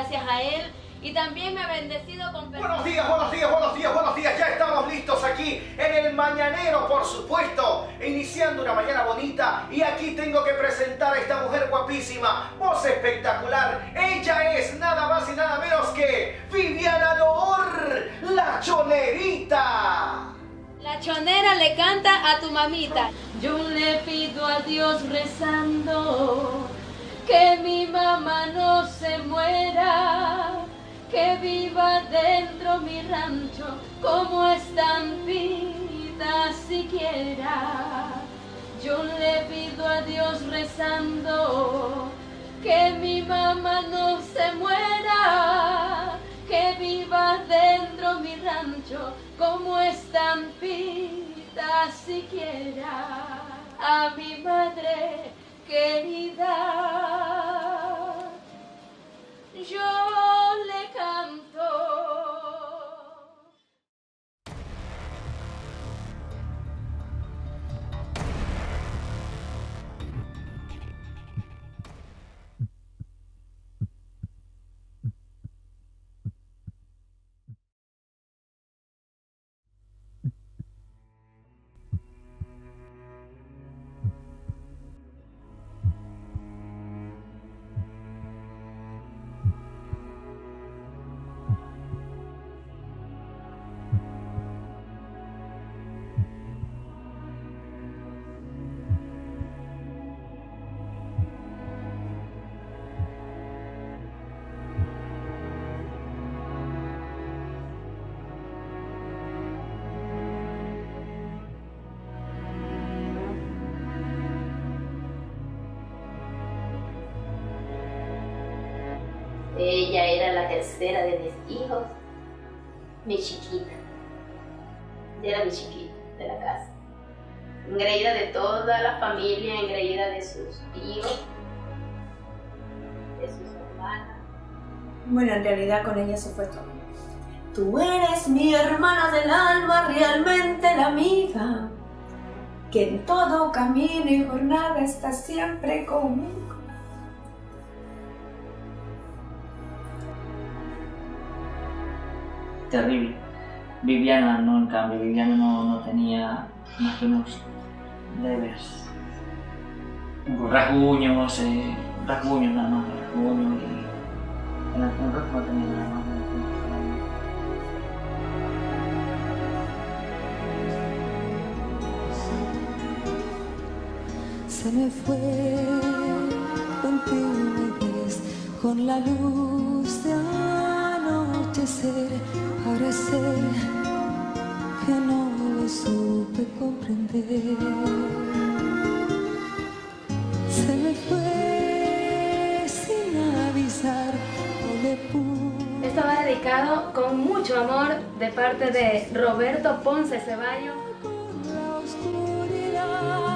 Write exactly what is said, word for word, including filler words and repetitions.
gracias a Él. Y también me ha bendecido con personas. Buenos días, buenos días, buenos días, buenos días. Ya estamos listos aquí en el Mañanero, por supuesto, iniciando una mañana bonita. Y aquí tengo que presentar a esta mujer guapísima, voz espectacular. Ella es nada más y nada menos que Viviana Noor, la chonerita. La chonera le canta a tu mamita. Yo le pido a Dios rezando que mi mamá no se muera, que viva dentro mi rancho como estampida siquiera. Yo le pido a Dios rezando que mi mamá no se muera, que viva dentro mi rancho como estampida siquiera. A mi madre querida yo le canto. Ella era la tercera de mis hijos, mi chiquita. Ella era mi chiquita de la casa. Engreída de toda la familia, engreída de sus hijos, de sus hermanas. Bueno, en realidad con ella se fue todo. Tú eres mi hermana del alma, realmente la amiga, que en todo camino y jornada está siempre conmigo. Terrible. Viviana no, en cambio, Viviana no, no tenía más que unos leves rasguños, eh, rasguños nada más, rasguños y en el rostro no tenía nada más. Se me fue con timidez, con la luz de anochecer, parece que no lo supe comprender. Se me fue sin avisar, no le pude. Esto va dedicado con mucho amor de parte de Roberto Ponce Ceballos. Con la oscuridad